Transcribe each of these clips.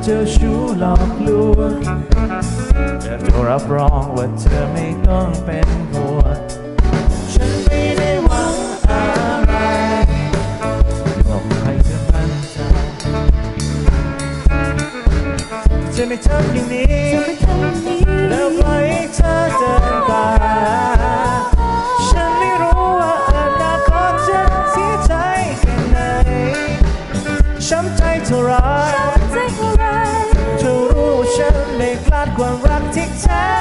เจ้าชู้หลอกลวงแต่จะรับรองว่าเธอไม่ต้องเป็นห่วงฉันไม่ได้หวังอะไรบอกให้เธอมั่นใจจะไม่ทำอย่างนี้แล้วปล่อยให้เธอเดินไปฉันไม่รู้ว่าอนาคตจะเสียใจแค่ไหนช้ำใจเท่าไรเธอรู้ว่าฉันไม่พลาดความรักที่แท้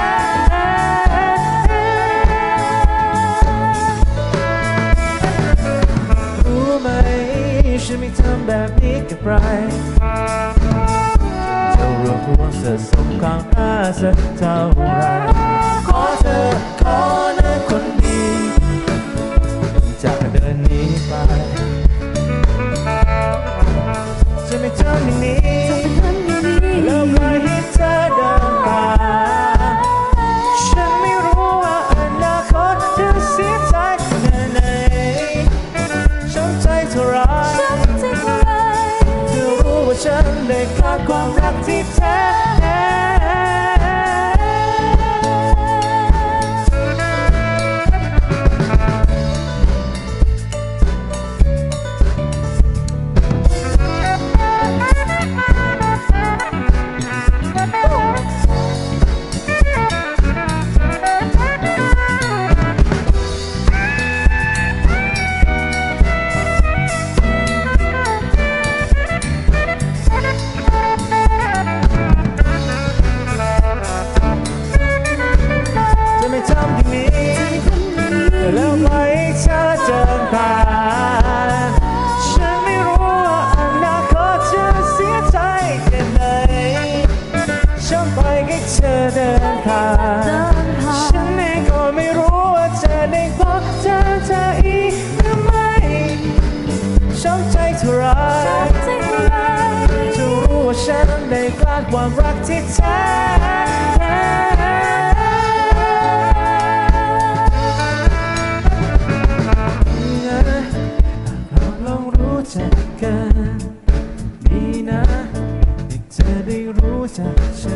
รู้ไหมฉันไม่ทำแบบนี้กับใครเธอรู้ว่าสะสมความน่าสักเท่าไรขอเธอขอนะคนดีจากเดินนี้ไปจะไม่ทำอย่างนี้แล้วปล่อยให้เธอเดินไปฉันไม่รู้ว่าอนาคตจะเสียใจแค่ไหนช้ำใจเท่าไรเธอรู้ว่าฉันได้พลาดความรักที่แท้แล้วปล่อยให้เธอเดินผ่านฉันไม่รู้ว่าอนาคตจะเสียใจแค่ไหนฉันปล่อยให้เธอเดินผ่านฉันเองก็ไม่รู้ว่าจะได้พบเธออีกหรือไม่ช้ำใจเท่าไรจะรู้ว่าฉันได้พลาดความรักที่แท้กันดีนะให้เธอได้รู้จักฉัน